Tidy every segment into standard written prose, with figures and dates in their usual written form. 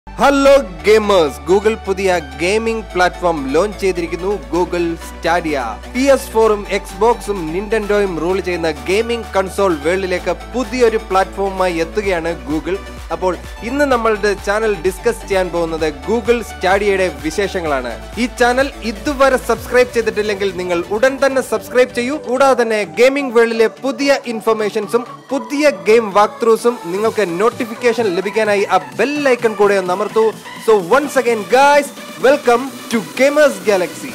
Hello gamers, Google പുതിയ gaming platform launch ചെയ്തിരിക്കുന്നു. Google Stadia. PS4ഉം എക്സ്ബോക്സും നിന്റൻഡോയും റൂൾ ചെയ്യുന്ന ഗെയിമിംഗ് കൺസോൾ വേൾഡിലേക്ക് പുതിയൊരു പ്ലാറ്റ്ഫോമുമായി എത്തുകയാണ് ഗൂഗിൾ. അപ്പോൾ ഇന്ന് നമ്മളുടെ ചാനൽ ഡിസ്കസ് ചെയ്യാൻ പോകുന്നത് ഗൂഗിൾ സ്റ്റാഡിയയുടെ വിശേഷങ്ങളാണ്. ഈ ചാനൽ ഇതുവരെ സബ്സ്ക്രൈബ് ചെയ്തിട്ടില്ലെങ്കിൽ നിങ്ങൾ ഉടൻ തന്നെ സബ്സ്ക്രൈബ് ചെയ്യൂ. കൂടാതെ തന്നെ ഗെയിമിംഗ് വേൾഡിലെ പുതിയ ഇൻഫർമേഷൻസും പുതിയ ഗെയിം വാക്ക് ത്രൂസും നിങ്ങൾക്ക് നോട്ടിഫിക്കേഷൻ ലഭിക്കാനായി ആ ബെൽ ഐക്കൺ കൂടെ ഒന്ന് അമർത്തൂ. So once again guys, welcome to gamers galaxy.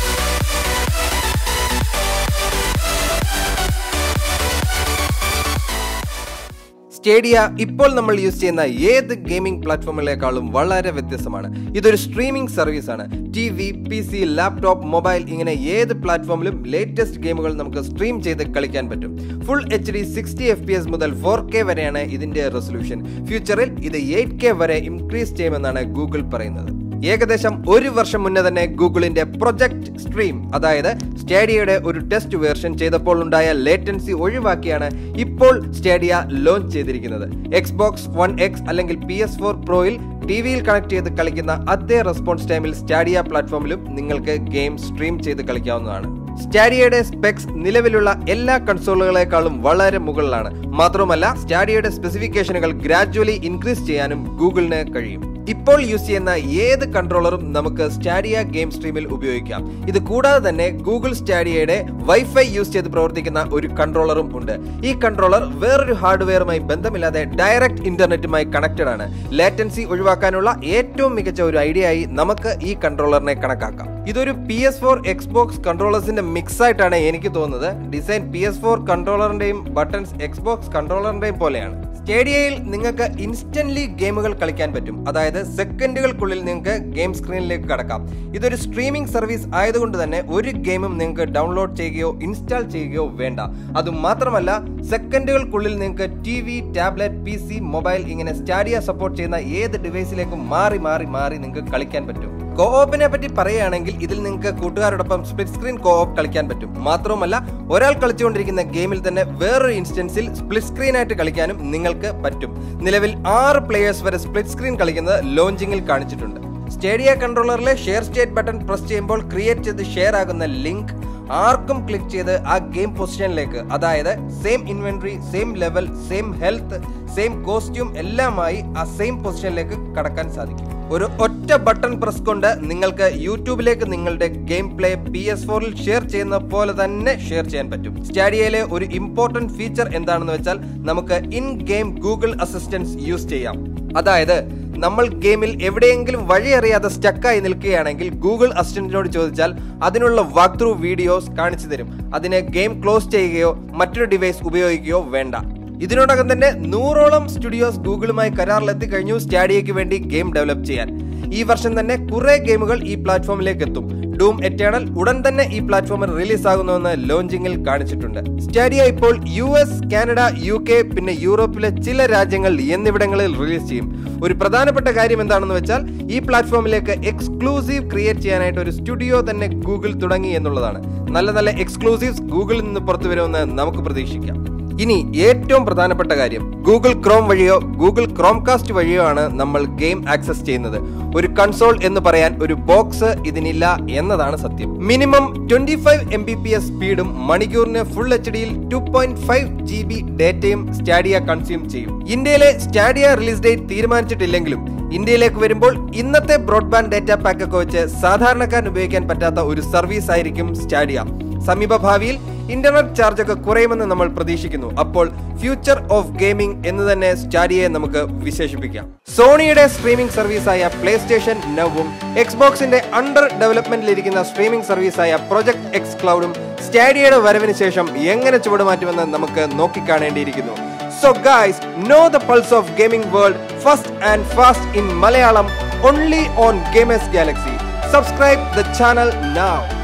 Stadia ഇപ്പോൾ നമ്മൾ യൂസ് ചെയ്യുന്ന ഏത് ഗെയിമിംഗ് പ്ലാറ്റ്ഫോമിലേക്കാളും വളരെ വ്യത്യസ്തമാണ്. ഇതൊരു സ്ട്രീമിംഗ് സർവീസ് ആണ്. TV, PC, ലാപ്ടോപ്പ്, മൊബൈൽ ഇങ്ങനെ ഏത് പ്ലാറ്റ്ഫോമിലും ലേറ്റസ്റ്റ് ഗെയിമുകൾ നമുക്ക് സ്ട്രീം ചെയ്ത് കളിക്കാൻ പറ്റും. ഫുൾ HD 60 FPS മുതൽ 4K വരെയാണ് ഇതിന്റെ റെസൊല്യൂഷൻ. ഫ്യൂച്ചറിൽ ഇത് 8K വരെ ഇൻക്രീസ് ചെയ്യുമെന്നാണ് ഗൂഗിൾ പറയുന്നത്. ഏകദേശം ഒരു വർഷം മുന്നേ തന്നെ ഗൂഗിളിന്റെ പ്രൊജക്ട് സ്ട്രീം, അതായത് സ്റ്റേഡിയയുടെ ഒരു ടെസ്റ്റ് വേർഷൻ ചെയ്തപ്പോൾ ഉണ്ടായ ലേറ്റൻസി ഒഴിവാക്കിയാണ് ഇപ്പോൾ സ്റ്റേഡിയ ലോഞ്ച് ചെയ്തിരിക്കുന്നത്. Xbox One X അല്ലെങ്കിൽ PS4 Proയിൽ ടിവിയിൽ കണക്ട് ചെയ്ത് കളിക്കുന്ന അതേ റെസ്പോൺസ് ടൈമിൽ സ്റ്റാഡിയ പ്ലാറ്റ്ഫോമിലും നിങ്ങൾക്ക് ഗെയിം സ്ട്രീം ചെയ്ത് കളിക്കാവുന്നതാണ്. സ്റ്റാഡിയയുടെ സ്പെക്സ് നിലവിലുള്ള എല്ലാ കൺസോളുകളെക്കാളും വളരെ മുകളിലാണ്. മാത്രമല്ല സ്റ്റാഡിയയുടെ സ്പെസിഫിക്കേഷനുകൾ ഗ്രാജുവലി ഇൻക്രീസ് ചെയ്യാനും ഗൂഗിളിന് കഴിയും. ഇപ്പോൾ യൂസ് ചെയ്യുന്ന ഏത് കൺട്രോളറും നമുക്ക് സ്റ്റാഡിയ ഗെയിം സ്ട്രീമിൽ ഉപയോഗിക്കാം. ഇത് കൂടാതെ തന്നെ ഗൂഗിൾ സ്റ്റാഡിയയുടെ വൈഫൈ യൂസ് ചെയ്ത് പ്രവർത്തിക്കുന്ന ഒരു കൺട്രോളറും ഉണ്ട്. ഈ കൺട്രോളർ വേറൊരു ഹാർഡ്വെയറുമായി ബന്ധമില്ലാതെ ഡയറക്റ്റ് ഇന്റർനെറ്റുമായി കണക്റ്റഡ് ആണ്. ലേറ്റൻസി ഒഴിവാക്കാനുള്ള ഏറ്റവും മികച്ച ഒരു ഐഡിയ ആയി നമുക്ക് ഈ കൺട്രോളറിനെ കണക്കാക്കാം. ഇതൊരു PS4 എക്സ്ബോക്സ് കൺട്രോളേഴ്സിന്റെ മിക്സ് ആയിട്ടാണ് എനിക്ക് തോന്നുന്നത്. ഡിസൈൻ PS4 കൺട്രോളറിന്റെയും ബട്ടൺസ് എക്സ്ബോക്സ് കൺട്രോളറിന്റെയും പോലെയാണ്. സ്റ്റേഡിയയിൽ നിങ്ങൾക്ക് ഇൻസ്റ്റന്റ്ലി ഗെയിമുകൾ കളിക്കാൻ പറ്റും. അതായത് സെക്കൻഡുകൾക്കുള്ളിൽ നിങ്ങൾക്ക് ഗെയിം സ്ക്രീനിലേക്ക് കടക്കാം. ഇതൊരു സ്ട്രീമിംഗ് സർവീസ് ആയതുകൊണ്ട് തന്നെ ഒരു ഗെയിമും നിങ്ങൾക്ക് ഡൗൺലോഡ് ചെയ്യുകയോ ഇൻസ്റ്റാൾ ചെയ്യുകയോ വേണ്ട. അതുമാത്രമല്ല സെക്കൻഡുകൾക്കുള്ളിൽ നിങ്ങൾക്ക് TV, ടാബ്ലറ്റ്, PC, മൊബൈൽ ഇങ്ങനെ സ്റ്റാഡിയ സപ്പോർട്ട് ചെയ്യുന്ന ഏത് ഡിവൈസിലേക്കും മാറി നിങ്ങൾക്ക് കളിക്കാൻ പറ്റും. കോഓപ്പിനെ പറ്റി പറയുകയാണെങ്കിൽ ഇതിൽ നിങ്ങൾക്ക് കൂട്ടുകാരോടൊപ്പം സ്പ്ലിറ്റ് സ്ക്രീൻ കോഓപ്പ് കളിക്കാൻ പറ്റും. മാത്രമല്ല ഒരാൾ കളിച്ചുകൊണ്ടിരിക്കുന്ന ഗെയിമിൽ തന്നെ വേറൊരു ഇൻസ്റ്റൻസിൽ സ്പ്ലിറ്റ് സ്ക്രീൻ ആയിട്ട് കളിക്കാനും നിങ്ങൾക്ക് പറ്റും. നിലവിൽ 6 പ്ലേയേഴ്സ് വരെ സ്പ്ലിറ്റ് സ്ക്രീൻ കളിക്കുന്നത് ലോഞ്ചിങ്ങിൽ കാണിച്ചിട്ടുണ്ട്. സ്റ്റേഡിയ കൺട്രോളറിലെ ഷെയർ സ്റ്റേറ്റ് ബട്ടൺ പ്രസ് ചെയ്യുമ്പോൾ ക്രിയേറ്റ് ചെയ്ത് ഷെയർ ആകുന്ന ലിങ്ക് ആർക്കും ക്ലിക്ക് ചെയ്ത് ആ ഗെയിം പൊസിഷനിലേക്ക്, അതായത് same inventory, same level, same health, same costume എല്ലാമായി ആ സെയിം പൊസിഷനിലേക്ക് കടക്കാൻ സാധിക്കും. ഒരു ഒറ്റ ബട്ടൺ പ്രസ് കൊണ്ട് നിങ്ങൾക്ക് യൂട്യൂബിലേക്ക് നിങ്ങളുടെ ഗെയിം പ്ലേ PS4ൽ ഷെയർ ചെയ്യുന്ന പോലെ തന്നെ ഷെയർ ചെയ്യാൻ പറ്റും. സ്റ്റാഡിയയിലെ ഒരു ഇമ്പോർട്ടന്റ് ഫീച്ചർ എന്താണെന്ന് വെച്ചാൽ നമുക്ക് in game Google assistance use ചെയ്യാം. അതായത് നമ്മൾ ഗെയിമിൽ എവിടെയെങ്കിലും വഴി അറിയാതെ സ്റ്റക്കായി നിൽക്കുകയാണെങ്കിൽ ഗൂഗിൾ അസിസ്റ്റന്റിനോട് ചോദിച്ചാൽ അതിനുള്ള വാക്ക് ത്രൂ വീഡിയോസ് കാണിച്ചു തരും. അതിന് ഗെയിം ക്ലോസ് ചെയ്യുകയോ മറ്റൊരു ഡിവൈസ് ഉപയോഗിക്കുകയോ വേണ്ട. ഇതിനോടകം തന്നെ 100ഓളം സ്റ്റുഡിയോസ് ഗൂഗിളുമായി കരാറിലെത്തി കഴിഞ്ഞു സ്റ്റാഡിയയ്ക്ക് വേണ്ടി ഗെയിം ഡെവലപ്പ് ചെയ്യാൻ. ഈ വർഷം തന്നെ കുറെ ഗെയിമുകൾ ഈ പ്ലാറ്റ്ഫോമിലേക്ക് എത്തും. ഡൂം എറ്റേണൽ ഉടൻ തന്നെ ഈ പ്ലാറ്റ്ഫോമിൽ റിലീസ് ആകുന്നുവെന്ന് ലോഞ്ചിങ്ങിൽ കാണിച്ചിട്ടുണ്ട്. സ്റ്റാഡിയ ഇപ്പോൾ US, കാനഡ, UK പിന്നെ യൂറോപ്പിലെ ചില രാജ്യങ്ങൾ എന്നിവിടങ്ങളിൽ റിലീസ് ചെയ്യും. ഒരു പ്രധാനപ്പെട്ട കാര്യം എന്താണെന്ന് വെച്ചാൽ ഈ പ്ലാറ്റ്ഫോമിലേക്ക് എക്സ്ക്ലൂസീവ് ക്രിയേറ്റ് ചെയ്യാനായിട്ട് ഒരു സ്റ്റുഡിയോ തന്നെ ഗൂഗിൾ തുടങ്ങി എന്നുള്ളതാണ്. നല്ല എക്സ്ക്ലൂസീവ്സ് ഗൂഗിളിൽ നിന്ന് പുറത്തു വരുമെന്ന് നമുക്ക് പ്രതീക്ഷിക്കാം. ഇനി ഏറ്റവും പ്രധാനപ്പെട്ട കാര്യം, ഗൂഗിൾ ക്രോം വഴിയോ ഗൂഗിൾ ക്രോംകാസ്റ്റ് വഴിയോ ആണ് നമ്മൾ ഗെയിം ആക്സസ് ചെയ്യുന്നത്. ഒരു കൺസോൾ എന്ന് പറയാൻ ഒരു ബോക്സ് ഇതിനില്ല എന്നതാണ് സത്യം. മിനിമം 25 Mbps സ്പീഡും മണിക്കൂറിന് ഫുൾ HDയിൽ 2.5 GB ഡേറ്റയും സ്റ്റാഡിയ കൺസ്യൂം ചെയ്യും. ഇന്ത്യയിലെ സ്റ്റാഡിയ റിലീസ് ഡേറ്റ് തീരുമാനിച്ചിട്ടില്ലെങ്കിലും ഇന്ത്യയിലേക്ക് വരുമ്പോൾ ഇന്നത്തെ ബ്രോഡ്ബാൻഡ് ഡേറ്റ പാക്ക് ഒക്കെ വെച്ച് സാധാരണക്കാരന് ഉപയോഗിക്കാൻ പറ്റാത്ത ഒരു സർവീസ് ആയിരിക്കും സ്റ്റാഡിയ. സമീപ ഭാവിയിൽ ഇന്റർനെറ്റ് ചാർജ് ഒക്കെ കുറയുമെന്ന് നമ്മൾ പ്രതീക്ഷിക്കുന്നു. അപ്പോൾ ഫ്യൂച്ചർ ഓഫ് ഗെയിമിംഗ് എന്ന് തന്നെ സ്റ്റാഡിയയെ നമുക്ക് വിശേഷിപ്പിക്കാം. സോണിയുടെ സ്ട്രീമിംഗ് സർവീസായ PlayStation Nowവും എക്സ്ബോക്സിന്റെ അണ്ടർ ഡെവലപ്മെന്റിലിരിക്കുന്ന സ്ട്രീമിംഗ് സർവീസായ Project X Cloudഉം സ്റ്റാഡിയയുടെ വരവിന് ശേഷം എങ്ങനെ ചുവടുമാറ്റുമെന്ന് നമുക്ക് നോക്കിക്കാണേണ്ടിയിരിക്കുന്നു. So guys, know the pulse of gaming world first and fast in Malayalam only on Gamers Galaxy. Subscribe the channel now.